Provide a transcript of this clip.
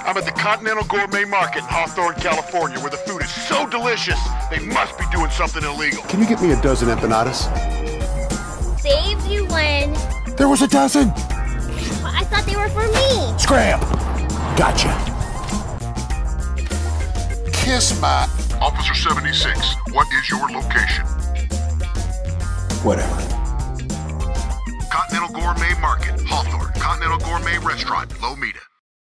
I'm at the Continental Gourmet Market in Hawthorne, California, where the food is so delicious, they must be doing something illegal. Can you get me a dozen empanadas? Saved you one. There was a dozen! I thought they were for me. Scram! Gotcha. Kiss my... Officer 76, what is your location? Whatever. Continental Gourmet Market, Hawthorne. Continental Gourmet Restaurant, Lomita.